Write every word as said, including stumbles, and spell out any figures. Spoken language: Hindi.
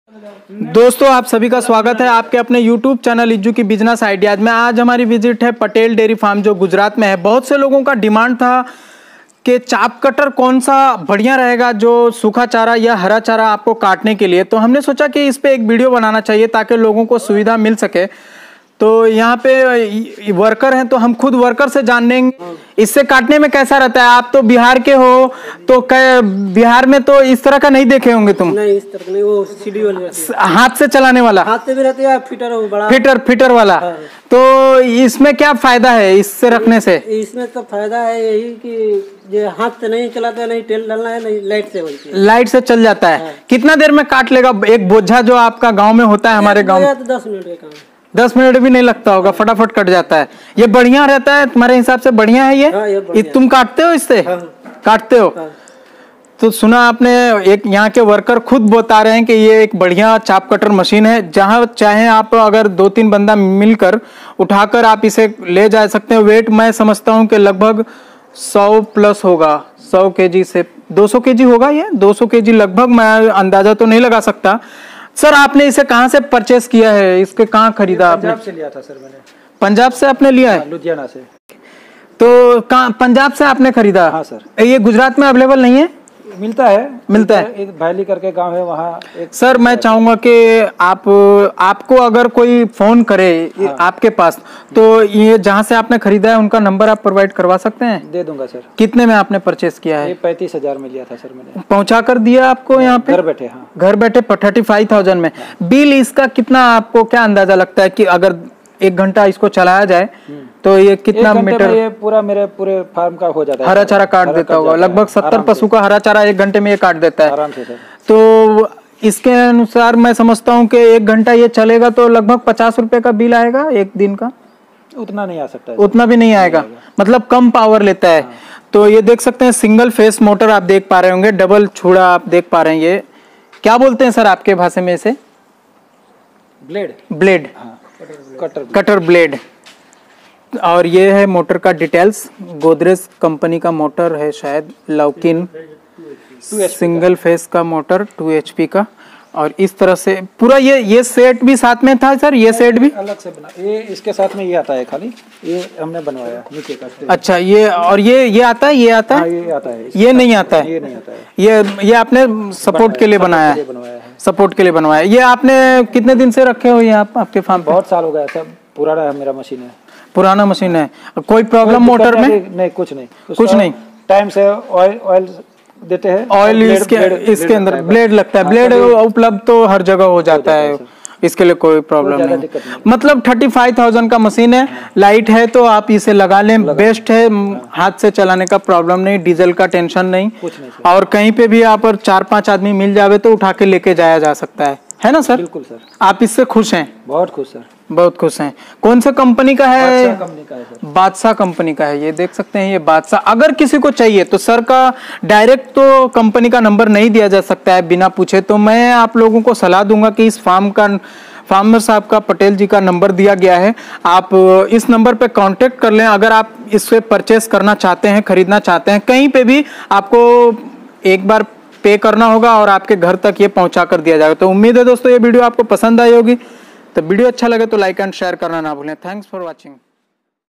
दोस्तों आप सभी का स्वागत है आपके अपने YouTube चैनल इज्जू की बिजनेस आइडियाज में। आज हमारी विजिट है पटेल डेयरी फार्म जो गुजरात में है। बहुत से लोगों का डिमांड था कि चाप कटर कौन सा बढ़िया रहेगा, जो सूखा चारा या हरा चारा आपको काटने के लिए। तो हमने सोचा कि इस पे एक वीडियो बनाना चाहिए ताकि लोगों को सुविधा मिल सके। तो यहाँ पे वर्कर हैं तो हम खुद वर्कर से जान लेंगे इससे काटने में कैसा रहता है। आप तो बिहार के हो तो बिहार में तो इस तरह का नहीं देखे होंगे तुम। नहीं इस तरह नहीं, वो सीढ़ी वाली रहती है। हाथ से चलाने वाला, हाथ से भी रहती है, फिटर वो बड़ा फिटर फिटर वाला। हाँ। तो इसमें क्या फायदा है इससे रखने से? इसमें तो फायदा है यही कि ये हाथ से नहीं चलाते, नहीं तेल डालना है, नहीं लाइट से बनती है। लाइट से चल जाता है। हाँ। कितना देर में काट लेगा एक बोझा जो आपका गाँव में होता है? हमारे गाँव में दस मिनट का काम, दस मिनट भी नहीं लगता होगा, फटाफट कट जाता है। ये बढ़िया रहता है तुम्हारे हिसाब से? बढ़िया है ये। हाँ, ये, ये तुम काटते हो इससे? हाँ, काटते हो। हाँ। तो सुना आपने, एक यहाँ के वर्कर खुद बता रहे हैं कि ये एक बढ़िया चाप कटर मशीन है। जहाँ चाहे आप अगर दो तीन बंदा मिलकर उठाकर आप इसे ले जा सकते हैं। वेट मैं समझता हूँ कि लगभग सौ प्लस होगा, सौ केजी से दो सौ केजी होगा। ये दो सौ केजी लगभग, मैं अंदाजा तो नहीं लगा सकता। सर आपने इसे कहाँ से परचेस किया है? इसके कहाँ खरीदा आपने? पंजाब से लिया था सर मैंने। पंजाब से आपने लिया है? लुधियाना से। तो कहाँ पंजाब से आपने खरीदा? हाँ सर। ये गुजरात में अवेलेबल नहीं है? मिलता है, मिलता है। एक भैली करके गांव है वहाँ। सर मैं चाहूंगा कि आप आपको अगर कोई फोन करे हाँ। आपके पास, तो ये जहाँ से आपने खरीदा है उनका नंबर आप प्रोवाइड करवा सकते हैं? दे दूंगा सर। कितने में आपने परचेस किया है? पैंतीस हजार में लिया था सर मैंने। पहुंचा कर दिया आपको यहाँ पे? घर बैठे। हाँ घर बैठे थर्टी फाइव थाउजेंड में। हाँ। बिल इसका कितना, आपको क्या अंदाजा लगता है कि अगर एक घंटा इसको चलाया जाए तो ये कितना मीटर? ये पूरा मेरे पूरे फार्म का हो जाता है। हरा चारा काट देता होगा लगभग सत्तर पशु का हरा चारा एक घंटे में ये काट देता है आराम से सर। तो इसके अनुसार मैं समझता हूँ कि एक घंटा ये चलेगा तो लगभग पचास रुपए का बिल आएगा एक दिन का। उतना नहीं आ सकता है। उतना भी नहीं आएगा, मतलब कम पावर लेता है। तो ये देख सकते हैं सिंगल फेस मोटर आप देख पा रहे होंगे, डबल छुड़ा आप देख पा रहे हैं। ये क्या बोलते हैं सर आपके भाषा में इसे? Blade. Blade, cutter cutter blade. और ये है मोटर का डिटेल्स। गोदरेज कंपनी का मोटर है शायद, लौकिन सिंगल फेस का मोटर टू एच पी का। और इस तरह से पूरा ये ये सेट भी साथ में था सर? ये सेट भी अलग से बना, ये इसके साथ में ये आता है, खाली ये हमने बनवाया नीचे का। अच्छा ये और ये ये आता है, ये आता है? ये आता है, ये नहीं आता है। ये नहीं आता है। ये ये आपने सपोर्ट के लिए बनाया है? सपोर्ट के लिए बनवाया। ये आपने कितने दिन से रखे हो ये आप आपके फार्म? बहुत साल हो गया था, पुराना है मेरा मशीन है। पुराना मशीन है। कोई प्रॉब्लम मोटर में? नहीं कुछ नहीं, कुछ नहीं। टाइम से ऑयल ऑयल देते हैं। ऑयल इसके इसके अंदर ब्लेड लगता है। ब्लेड उपलब्ध तो हर जगह हो जाता है, इसके लिए कोई प्रॉब्लम नहीं। मतलब थर्टी फाइव थाउजेंड का मशीन है, लाइट है तो आप इसे लगा लें, बेस्ट है। हाथ से चलाने का प्रॉब्लम नहीं, डीजल का टेंशन नहीं, और कहीं पे भी आप चार पांच आदमी मिल जावे तो उठा के लेके जाया जा सकता है, है ना सर? बिल्कुल सर। आप इससे खुश हैं? बहुत खुश सर। बहुत खुश हैं। कौन सा कंपनी का है? बादशाह कंपनी का है सर। बादशाह कंपनी का है। ये देख सकते हैं ये बादशाह। अगर किसी को चाहिए तो सर का डायरेक्ट तो कंपनी का नंबर नहीं दिया जा सकता है बिना पूछे, तो मैं आप लोगों को सलाह दूंगा कि इस फार्म का फार्मर साहब का पटेल जी का नंबर दिया गया है, आप इस नंबर पे कांटेक्ट कर लें। अगर आप इससे परचेस करना चाहते हैं, खरीदना चाहते हैं, कहीं पे भी आपको एक बार पे करना होगा और आपके घर तक ये पहुंचा कर दिया जाएगा। तो उम्मीद है दोस्तों ये वीडियो आपको पसंद आई होगी। तो वीडियो अच्छा लगे तो लाइक एंड शेयर करना ना भूलें। Thanks for watching.